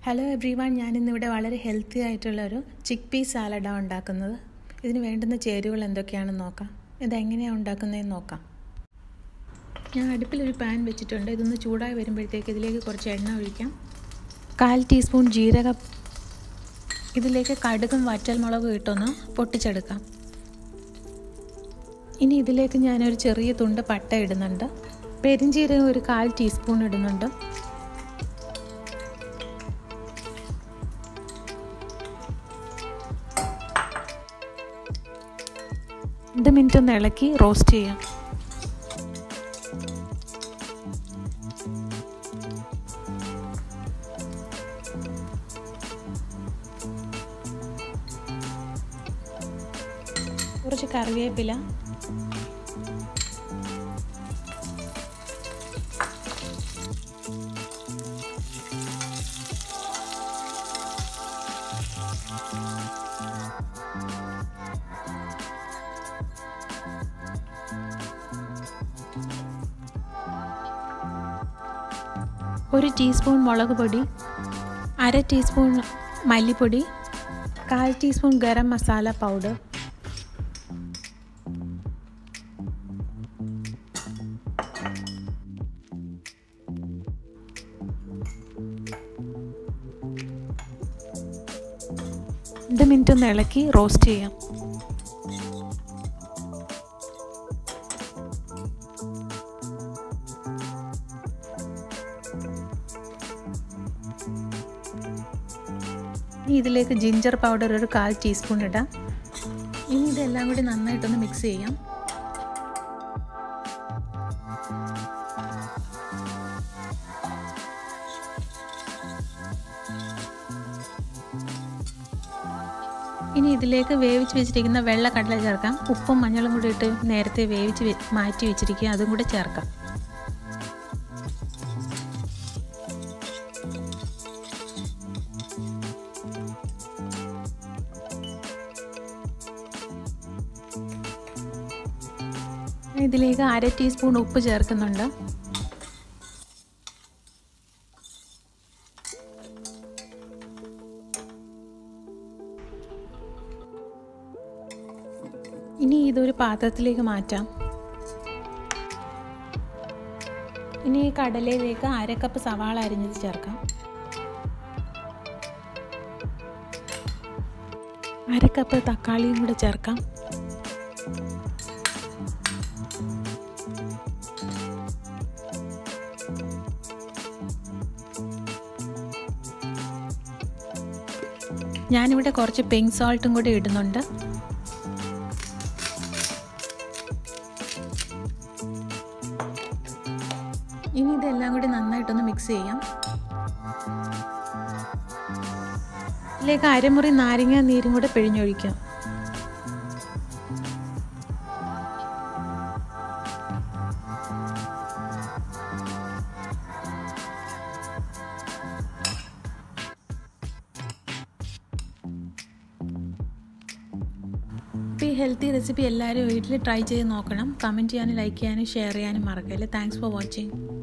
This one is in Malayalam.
ഹലോ എവ്രിവൺ, ഞാനിന്നിവിടെ വളരെ ഹെൽത്തി ആയിട്ടുള്ളൊരു ചിക്ക് പീ സാലഡാണ് ഉണ്ടാക്കുന്നത്. ഇതിന് വേണ്ടുന്ന ചേരുവകൾ എന്തൊക്കെയാണെന്ന് നോക്കാം. ഇതെങ്ങനെയാണ് ഉണ്ടാക്കുന്നതെന്ന് നോക്കാം. ഞാൻ അടുപ്പിലൊരു പാൻ വെച്ചിട്ടുണ്ട്. ഇതൊന്ന് ചൂടായി വരുമ്പോഴത്തേക്ക് ഇതിലേക്ക് കുറച്ച് എണ്ണ ഒഴിക്കാം. 1/4 ടീസ്പൂൺ ജീരകം, ഇതിലേക്ക് കടുകും വറ്റൽമുളകും ഇട്ടൊന്ന് പൊട്ടിച്ചെടുക്കാം. ഇനി ഇതിലേക്ക് ഞാനൊരു ചെറിയ തുണ്ട് പട്ട ഇടുന്നുണ്ട്. പെരിഞ്ജീരകം ഒരു 1/4 ടീസ്പൂൺ ഇടുന്നുണ്ട്. രണ്ട് മിനിറ്റ് ഒന്ന് ഇളക്കി റോസ്റ്റ് ചെയ്യാം. കുറച്ച് കറിവേപ്പില, ഒരു ടീസ്പൂൺ മുളക് പൊടി, 1/2 ടീസ്പൂൺ മല്ലിപ്പൊടി, 1/4 ടീസ്പൂൺ ഗരം മസാല പൗഡർ, രണ്ട് മിനിറ്റ് ഒന്ന് ഇളക്കി റോസ്റ്റ് ചെയ്യാം. ഇനി ഇതിലേക്ക് ജിഞ്ചർ പൗഡർ ഒരു 1/4 ടീസ്പൂൺ ഇടാം. ഇനി ഇതെല്ലാം കൂടി നന്നായിട്ടൊന്ന് മിക്സ് ചെയ്യാം. ഇനി ഇതിലേക്ക് വേവിച്ച് വെച്ചിരിക്കുന്ന വെള്ളക്കടല ചേർക്കാം. ഉപ്പും മഞ്ഞളും കൂടി ഇട്ട് നേരത്തെ വേവിച്ച് മാറ്റി വെച്ചിരിക്കുക, അതും കൂടെ ചേർക്കാം. ഇതിലേക്ക് 1/2 ടീസ്പൂൺ ഉപ്പ് ചേർക്കുന്നുണ്ട്. ഇനി ഇതൊരു പാത്രത്തിലേക്ക് മാറ്റാം. ഇനി ഈ കടലയിലേക്ക് 1/2 കപ്പ് സവാള അരിഞ്ഞത് ചേർക്കാം. 1/2 കപ്പ് തക്കാളിയും കൂടെ ചേർക്കാം. ഞാനിവിടെ കുറച്ച് പിങ്ക് സോൾട്ടും കൂടി ഇടുന്നുണ്ട്. ഇനി ഇതെല്ലാം കൂടി നന്നായിട്ടൊന്ന് മിക്സ് ചെയ്യാം. ഇതിലേക്ക് 1/2 മുറി നാരങ്ങ നീരും കൂടെ പിഴിഞ്ഞൊഴിക്കാം. ഈ ഹെൽത്തി റെസിപ്പി എല്ലാവരും വീട്ടിൽ ട്രൈ ചെയ്ത് നോക്കണം. കമൻറ്റ് ചെയ്യാനും ലൈക്ക് ചെയ്യാനും ഷെയർ ചെയ്യാനും മറക്കല്ലേ. Thanks for watching.